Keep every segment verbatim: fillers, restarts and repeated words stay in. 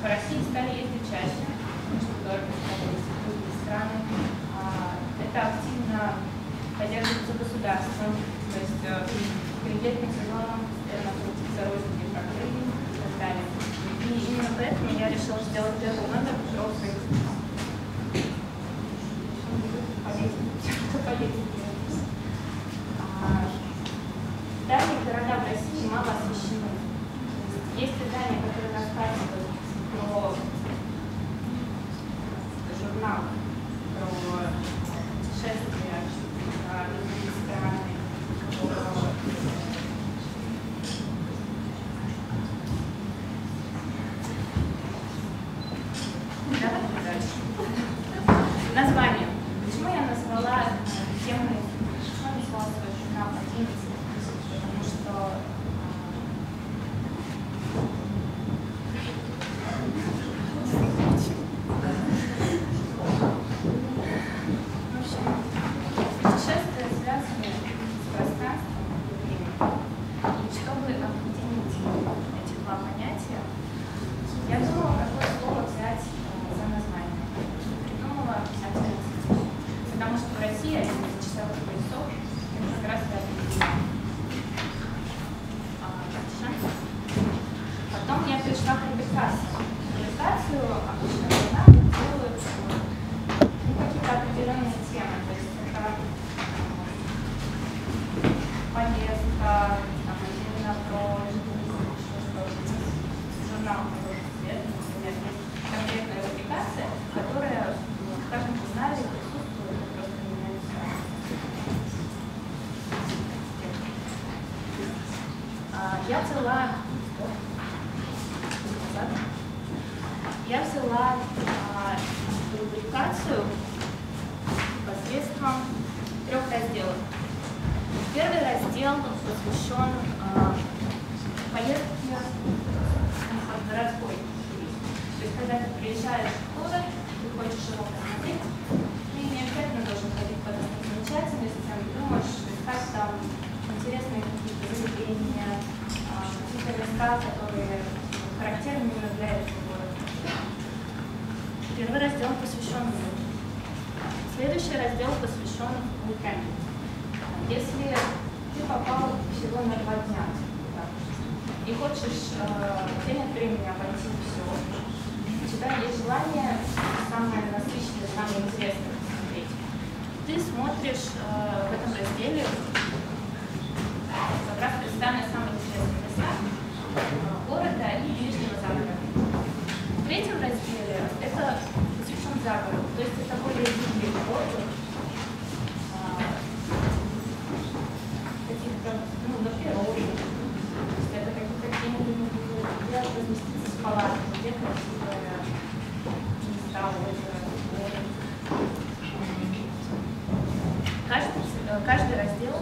по России стали ездить чаще, потому что дорого становились другие страны. Это активно поддерживается государством, то есть перед летним сезоном постоянно крутится розыгрыш программ и так далее. И именно поэтому я решила сделать первый номер просто Дальние города в России мало освещены. Есть издания, которые рассказывают про журнал, про путешествия, про другие страны, про... Давайте дальше. Название. Почему я назвала тему, почему я назвала свой журнал одиннадцать? Потому что путешествия связаны с пространством и временем. И чтобы объединить эти два понятия, я думала, какое слово взять за название. Придумала писательное цветение. Потому что в России один из часовых поясов как раз и объединяет. Потом я пришла к публикации. Публикацию обычно журналы делают ну, какие-то определенные темы. То есть это поездка, там, именно про жизнь, что-то. Журнал «Такой цвет», например, есть конкретная публикация, которая в каждом журнале присутствует, просто меняется. Я взяла Я взяла а, публикацию посредством трех разделов. Первый раздел посвящен а, поездке в городской туризм. То есть, когда ты приезжаешь в город, ты хочешь его посмотреть, ты не обязательно должен ходить по достопримечательностям, ты можешь искать там интересные какие-то заведения, а, какие-то места, которые характерны именно для этого города. Первый раздел посвящен миру. Следующий раздел посвящен уикенду. Если ты попал всего на два дня и хочешь э, день от времени обойти все, у тебя есть желание самое насыщенное, самое интересное посмотреть, ты смотришь э, в этом разделе как раз представлены самые интересные места города и ближнего загорода. В третьем разделе это посвящен загороду, то есть это более гибкий отдых, каких-то, ну, на природе, то есть это какие-то где-нибудь, где разместиться с палаткой, где красивые места, озеро, море. Каждый, каждый раздел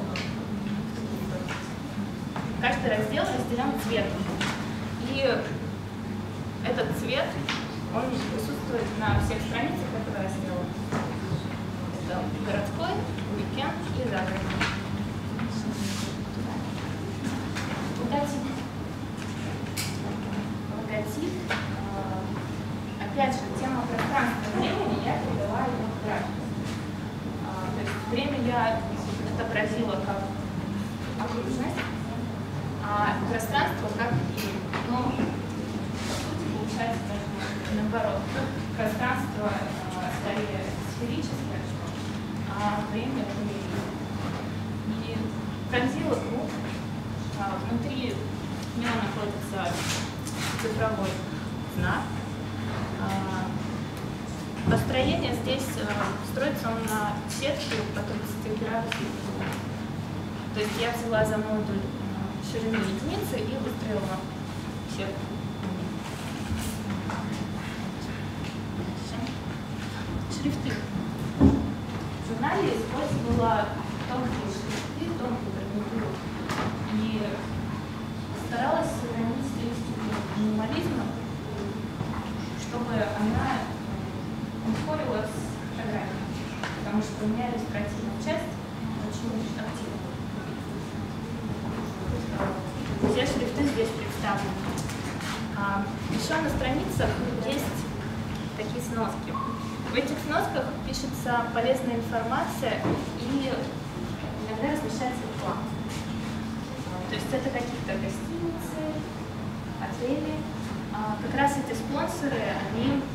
Каждый раздел разделен цветом. И этот цвет, он присутствует на всех страницах этого раздела. Это городской, уикенд и загородный. Логотип. Логотип. Опять же, тема пространства и времени, я передала его в графику. То есть время я отобразила как окружность, а пространство как и, ну, по сути, получается даже наоборот. Пространство а, скорее сферическое, а время линейное. И пронзила круг, а, внутри него находится цифровой знак. А, построение здесь а, строится он на сетке по тридцати градусов. То есть я взяла за модуль ширины единицы и выстроила сетку. Шрифты. В журнале использовала тонкие шрифты, тонкую гарнитуру. И старалась сохранить стилистику минимализма, чтобы она не спорила с фотографией. Потому что у меня иллюстративная часть очень активна. Все шрифты здесь представлены. А, еще на страницах есть такие сноски. В этих сносках пишется полезная информация и иногда размещается реклама. То есть это какие-то гостиницы, отели. А, как раз эти спонсоры, они,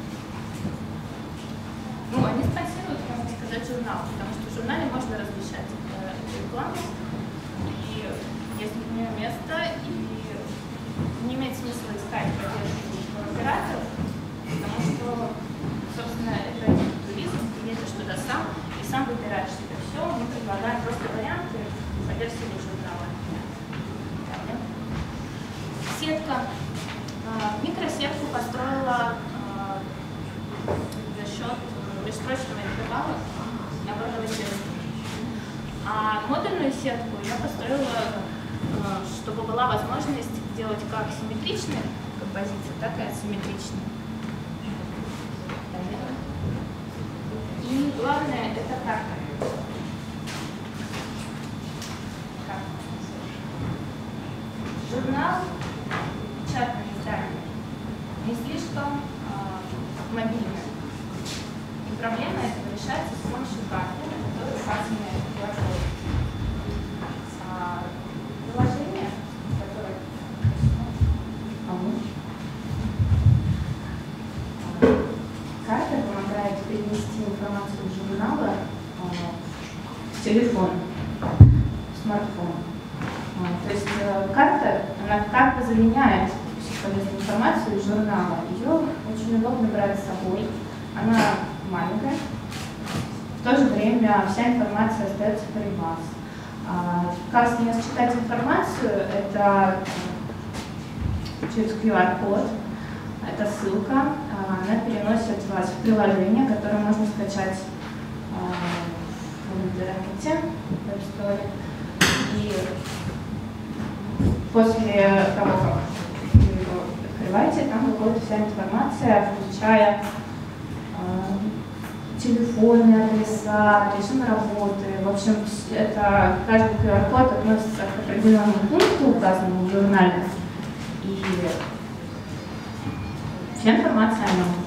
ну, они спонсируют, можно сказать, журнал, потому что в журнале можно размещать э, эту рекламу. И есть у нее место, и не имеет смысла искать поддержку операторов, потому что, собственно, это туризм, ты едешь туда сам и сам выбираешь себе все. Мы предлагаем просто варианты по версии журнала. Сетка. Микросетку построила за счет бессрочного интервала наборного средства. А модульную сетку я построила, чтобы была возможность делать как симметричные композиции, так и асимметричные. И главное — это карта. Журнал, печатное издание, не слишком э, мобильное. И проблема этого решается с помощью карты, на которой указаны платформы. А, приложение, которое карта помогает перенести информацию из журнала в телефон, в смартфон. То есть карта, она как бы заменяет полезную информацию из журнала. Ее очень удобно брать с собой. Она маленькая. В то же время вся информация остается при вас. Как с нее считать информацию? Это через ку ар код. Это ссылка. Она переносит вас в приложение, которое можно скачать в интернете, в App Store. И после того, как вы его открываете, там выходит вся информация, включая э, телефоны, адреса, режим работы. В общем, это каждый ку ар код относится к определенному пункту, указанному в журнале. И вся информация о нем.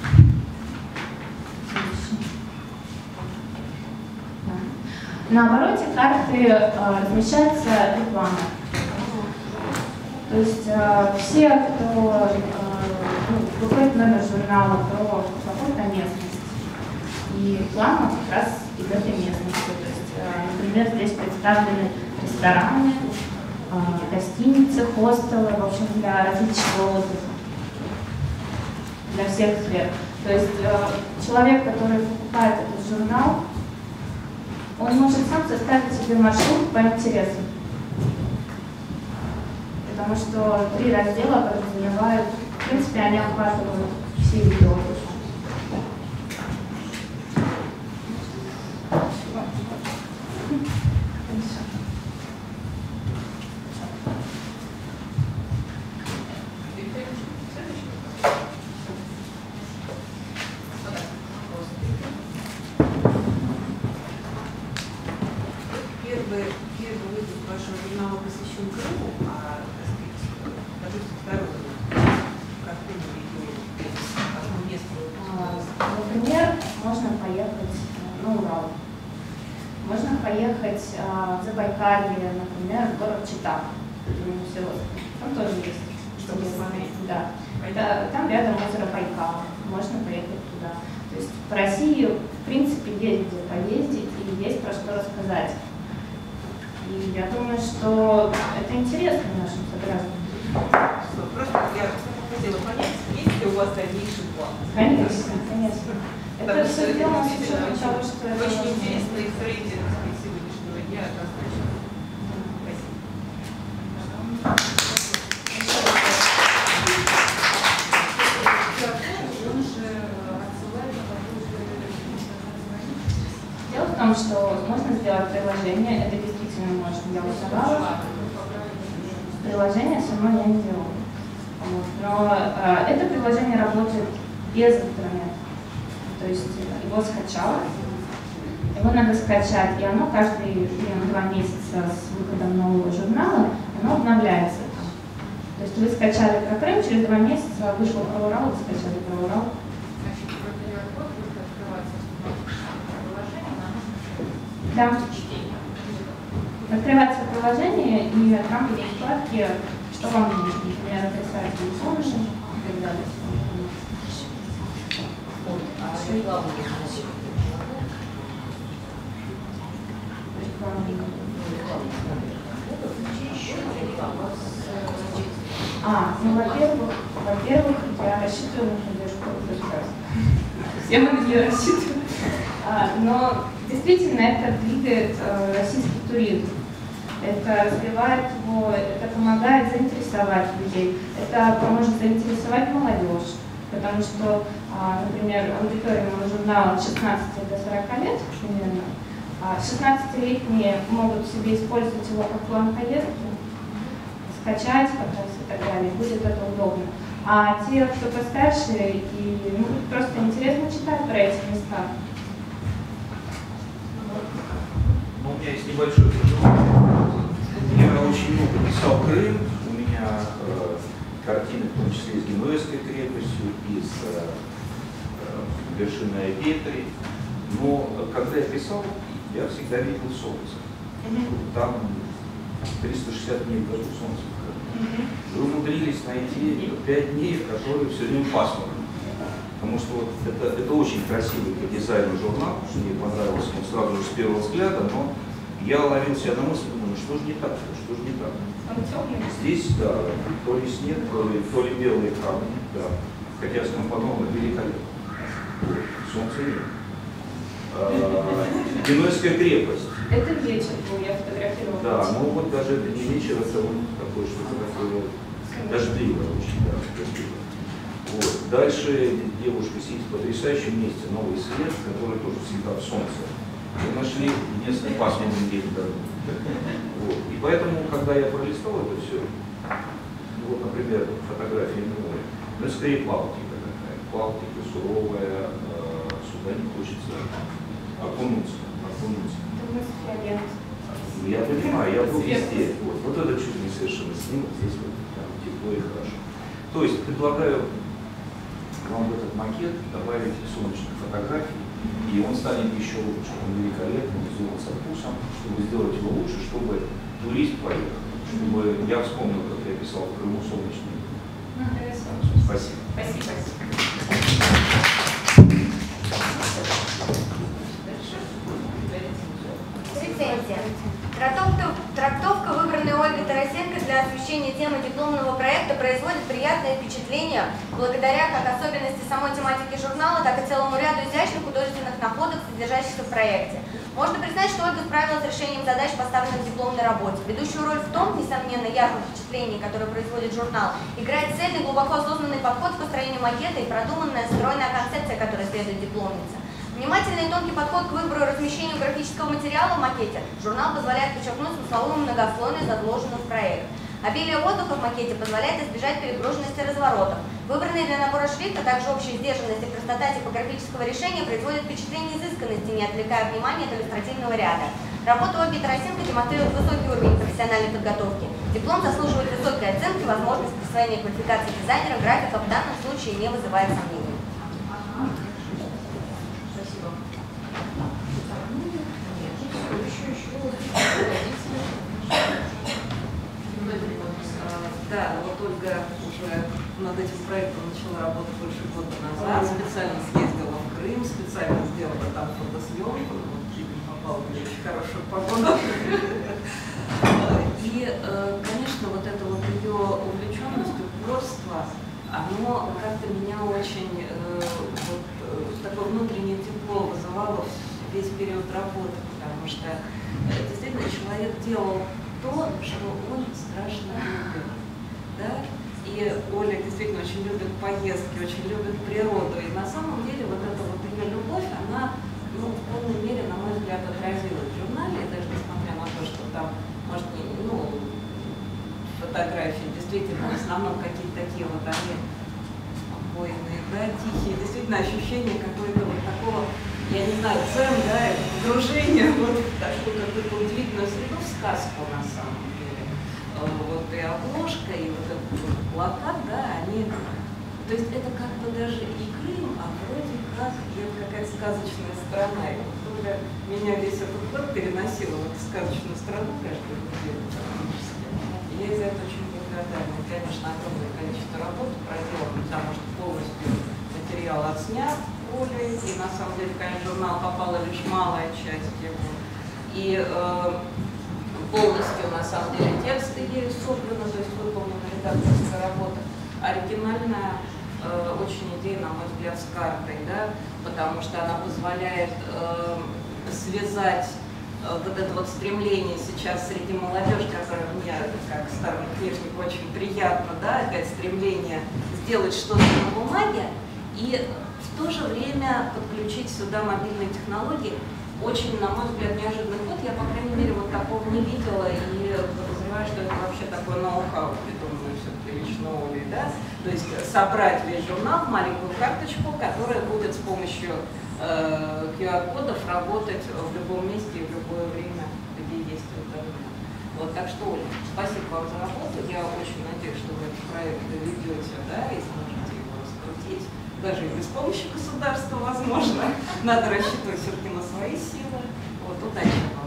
На обороте карты э, размещается реклама. То есть э, все, кто э, ну, выходит номер журнала про какую-то местность, и реклама как раз из этой местности. То есть, э, например, здесь представлены рестораны, э, гостиницы, хостелы, в общем, для различного отдыха, для всех сфер. То есть э, человек, который покупает этот журнал, он может сам составить себе маршрут по интересам. Потому что три раздела подразумевают, в принципе, они охватывают все виды отдыха. Первый, первый выпуск вашего журнала посвящен Крыму, а, так сказать, скажите, второй, как вы видите, какому месту? Например, можно поехать на Урал. Можно поехать а, в Забайкалье, например, в город Чита. Там тоже есть. Что посмотреть? Да. Это, там рядом озеро Байкал. Можно поехать туда. То есть по России, в принципе, есть где поездить и есть про что рассказать. И я думаю, что это интересно нашим согражданам. Просто я хотела понять, есть ли у вас дальнейший план? Конечно, конечно. Это все сделано с учетом того, что это очень интересно и рейтинг сегодняшнего дня однозначно. Дело в том, что можно сделать приложение, это действительно можно. Я узнавала. Приложение само я не делала. Вот. Но э, это приложение работает без интернета. То есть его скачала, его надо скачать, и оно каждые два месяца с выходом нового журнала, оно обновляется. То есть вы скачали про Крым, через два месяца вышел про Урал, вы скачали про Урал. Да. Открывается приложение и там будут вкладки, что вам нужно, например, отрицательный солнечный и так далее. А рекламу А, ну, во-первых, во-первых, я рассчитываю на поддержку государства. Я на нее рассчитываю. А, но действительно это двигает э, российский туризм. Это развивает его, это помогает заинтересовать людей, это поможет заинтересовать молодежь. Потому что, а, например, аудитория моего журнала шестнадцати до сорока лет примерно, а шестнадцатилетние могут себе использовать его как план поездки, скачать как раз и так далее, будет это удобно. А те, кто постарше, и ну, просто интересно читать про эти места. Ну, у меня есть небольшое пожелание. Я очень много писал Крым, у меня э, картины, в том числе и с Генуэзской крепостью, и с э, э, вершиной Айпетри. Но когда я писал, я всегда видел солнце. Там триста шестьдесят дней в году солнце. Вы умудрились найти пять дней, которые все время пасмурно. Потому что вот это, это очень красивый по дизайну журнал, что мне понравился он сразу же с первого взгляда, но я ловил себя на мысли, думаю, что же не так, что же не так. Здесь, да, то ли снег, то ли, то ли белые камни, да. Хотя скомпоновано великолепно. Солнца нет. Генуэзская крепость. Это вечер был, я фотографировала. Да, ну вот даже это не вечер, это вот такое что-то такое дождливое очень, да, дождливое. Вот. Дальше девушка сидит в потрясающем месте, новый свет, который тоже всегда в солнце. Мы нашли несколько пасмурных дней в году. Вот. И поэтому, когда я пролистал это все, вот, например, фотографии море, ну, скорее Балтика такая, Балтика суровая, э, сюда не хочется окунуться, окунуться. Я понимаю, я был везде. Вот, вот это чудный совершенно снимок, здесь вот прям тепло и хорошо. То есть предлагаю вам в этот макет добавить солнечных фотографий, и он станет еще лучше, он великолепный, сделан со вкусом, чтобы сделать его лучше, чтобы турист поехал, чтобы я вспомнил, как я писал в Крыму солнечный. Ну, хорошо. Спасибо. Спасибо. Рецензия. Трактовка, трактовка, выбранная Ольгой Тарасенко для освещения темы дипломного проекта, производит приятное впечатление благодаря как особенности самой тематики журнала, так и целому ряду изящных художественных находок, содержащихся в проекте. Можно признать, что Ольга справилась с решением задач, поставленных в дипломной работе. Ведущую роль в том, несомненно, ярком впечатлении, которое производит журнал, играет цельный, глубоко осознанный подход к построению макета и продуманная, стройная концепция, которой следует дипломница. Внимательный и тонкий подход к выбору и размещению графического материала в макете журнал позволяет подчеркнуть смысловую многослойность, заложенную в проект. Обилие воздуха в макете позволяет избежать перегруженности разворотов. Выбранные для набора шрифт, а также общая сдержанность и простота типографического решения производят впечатление изысканности, не отвлекая внимание от иллюстративного ряда. Работа Ольги Тарасенко демонстрирует высокий уровень профессиональной подготовки. Диплом заслуживает высокой оценки, возможность присвоения квалификации дизайнера, графика в данном случае не вызывает сомнений. Да, вот Ольга уже над этим проектом начала работать больше года назад, специально съездила в Крым, специально сделала там фотосъемку, вот чуть не попала в очень хорошую погоду. И, конечно, вот это вот ее увлеченность, упорство, оно как-то меня очень, вот, такое внутреннее тепло вызывало весь период работы, потому что действительно человек делал то, что он страшно любит. Да? И Оля действительно очень любит поездки, очень любит природу. И на самом деле вот эта вот ее любовь, она ну, в полной мере, на мой взгляд, отразилась в журнале, даже несмотря на то, что там, может, не, ну, фотографии действительно в основном какие-то такие вот они спокойные, да, тихие, действительно ощущение какое-то вот такого, я не знаю, цен, да, погружения вот в такую какую-то удивительную среду, в сказку на самом деле. вот и обложка, и вот этот вот плакат, да, они, то есть это как бы даже и Крым, а вроде как это какая-то сказочная страна. И вот когда меня весь этот год переносило в эту сказочную страну каждую неделю, я за это очень благодарна. И, конечно, огромное количество работы проделано, потому что полностью материал отснят в поле, и на самом деле, конечно, в журнал попала лишь малая часть его. И э, полностью, на самом деле, тексты ею собраны, то есть выполнена редакторская работа. Оригинальная э, очень идея, на мой взгляд, с картой, да, потому что она позволяет э, связать э, вот это вот стремление сейчас среди молодежи, которое мне, как старому книжнику, очень приятно, да, опять стремление сделать что-то на бумаге и в то же время подключить сюда мобильные технологии. Очень, на мой взгляд, неожиданный ход. Я, по крайней мере, вот такого не видела и подозреваю, что это вообще такое ноу-хау, придуманное все-таки лично Олей, да? То есть собрать весь журнал в маленькую карточку, которая будет с помощью э, ку ар-кодов работать в любом месте и в любое время, где есть интернет. Вот, так что, Оля, спасибо вам за работу. Я очень надеюсь, что вы этот проект доведете, да, и сможете его раскрутить. Даже и без помощи государства, возможно. Надо рассчитывать все-таки на свои силы. Вот, удачи вам.